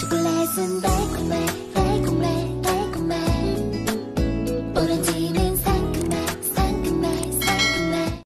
초콜릿은 달콤해 달콤해 달콤해 오렌지는 상큼해 상큼해 상큼해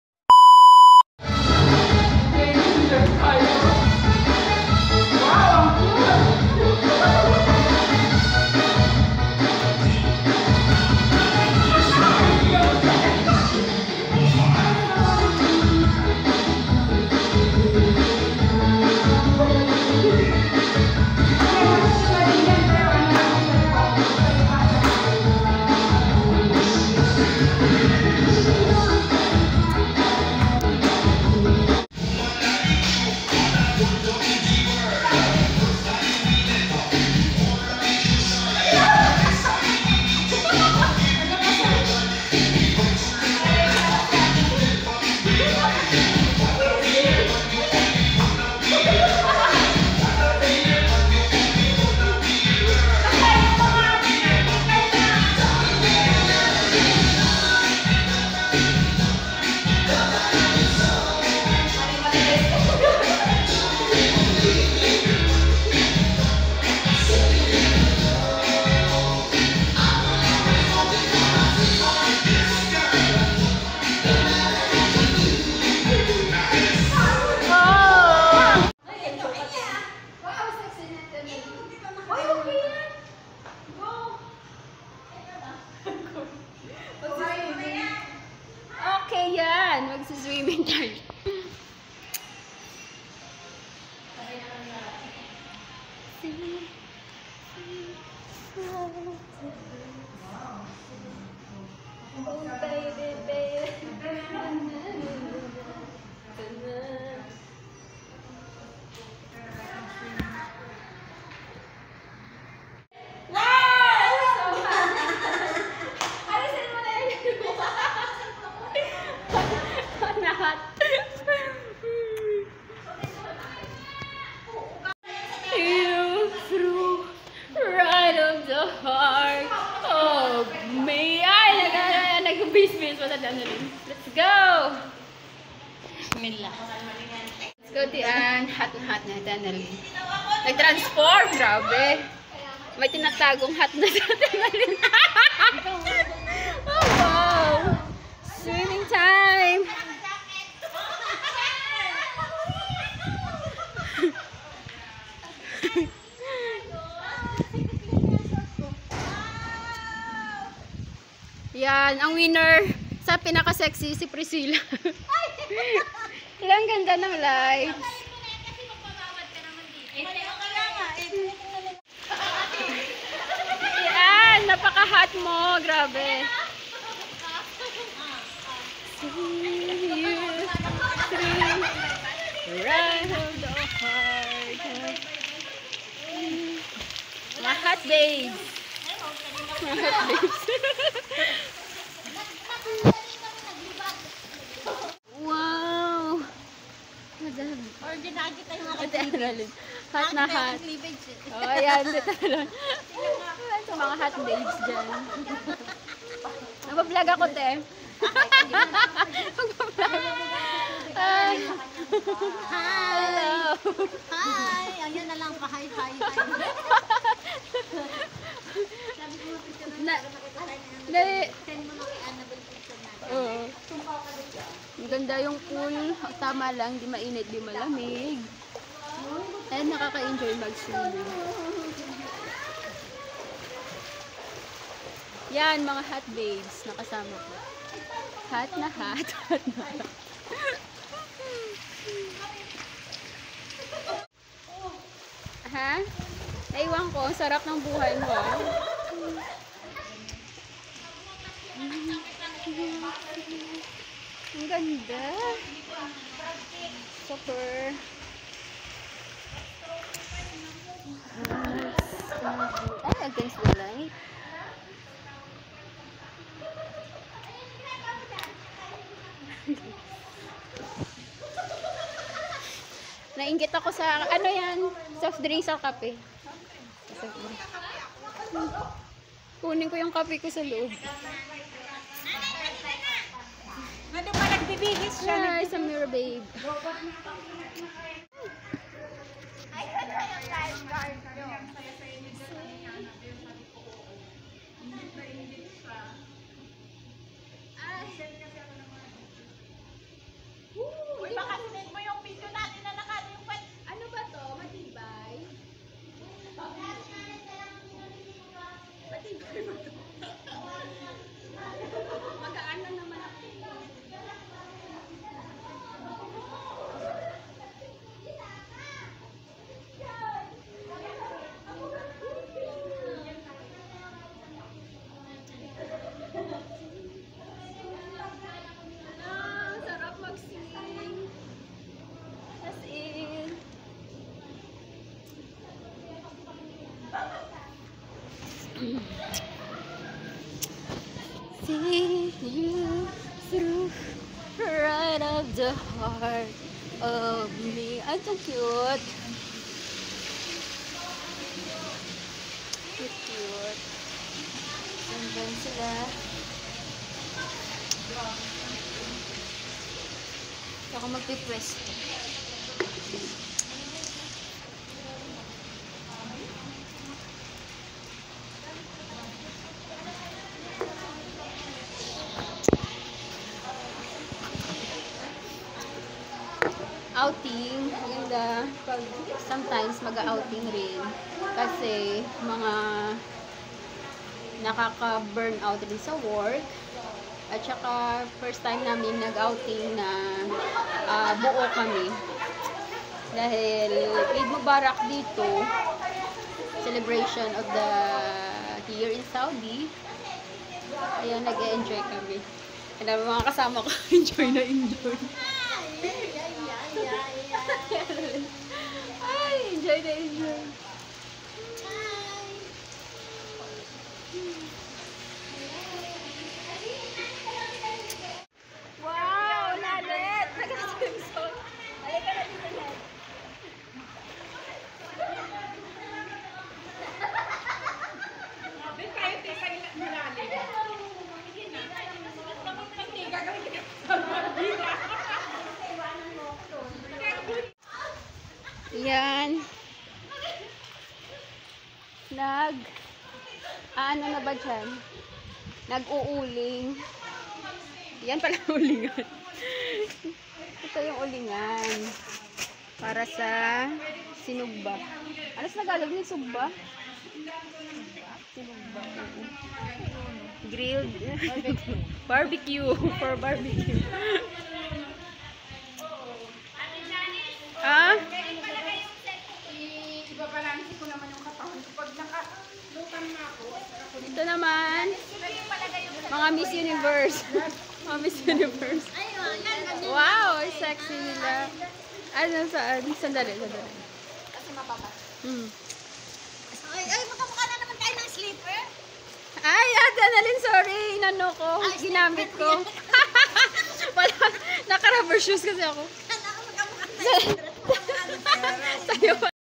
Okay yan, magsiswimming tayo. Right of the heart of me. Ay, nag-bis-bis pa sa Danalin. Let's go! Bismillah. Let's go, Tian. Hot na hot na Danalin. Nag-transform, grabe. May tinatagong hot na sa Danalin. Oh, wow! Swimming time! Yan, ang winner sa pinaka-sexy si Priscilla. Ilang ganda ng lights. Yan, napaka-hot mo. Grabe. Right of the heart. Mga hot babes. Mga hot babes. Wow! Madami. Or ginagi tayo mga Ate, hot na hot. Oh, ayan. Ayan sa mga hot babes dyan. Nagpa-vlog ako, te. Nagpa-vlog. Hi! Hello! Hi! Ayun na lang pa. Hi, hi, hi. Oo. Ang ganda yung pool. Tama lang, di mainit, di malamig. Ayan, nakaka-enjoy mag-swimming. Yan, mga hot babes na kasama ko. Hot na hot. Hot na hot. Ha? Naiwan ko, ang sarap ng buhay mo. Ang ganda. Super. Ay, against the light. Nainggit ako sa, ano yan? Soft drinks sa kape. Kunin ko yung kape ko sa loob. Ano pa nagbibihis siya? Hi, Samira babe. Ay, ganda yung lifeguard nyo. Uy, baka sinend mo yung video natin na nakalipat. Ano ba to? Matibay? Matibay ba to? Magaan lang naman ako. Ah, sarap mag-sing. As in. See you through right of the heart of me. Ay, so cute. Cute, cute. Nandun sila. Ako magpipwesto. Outing, maganda. Pag sometimes mag-outing rin. Kasi mga nakaka-burn out rin sa work. At saka first time namin nag-outing na buo kami. Dahil Eid Mubarak dito, celebration of the year in Saudi. Ayan, nag-enjoy kami. And mga kasama ko, enjoy na enjoy. Ay, enjoy na enjoy. Wow, Nalet! Nag-swimsuit. Halika na dito, Nalet. Bin tayo tayo sa ilalim. Hindi gagawin kita. Yan. Ano na ba dyan? Nag-uuling. Yan pala ulingan. Ito yung ulingan. Para sa sinugba. Ano sa Tagalog yung sugba? Sinugba. Grilled. Barbecue. For barbecue. Ah? Ibabalansi ko naman yung katawan ko. Pag nakalutang na ako, Ito naman, mga Miss Universe. Mga Miss Universe. Wow, sexy nila. Ano saan? Sandali. kasi mababa. Ay, Magkamukha na naman tayo ng slipper. Ate Annalyn, sorry. Inano ko. Ginamit ko. Wala. Naka-rubber shoes kasi ako. Magkamukha tayo. Sa'yo.